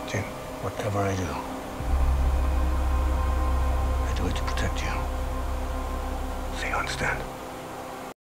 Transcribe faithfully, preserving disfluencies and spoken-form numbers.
Jim, whatever I do, I do it to protect you. So you understand?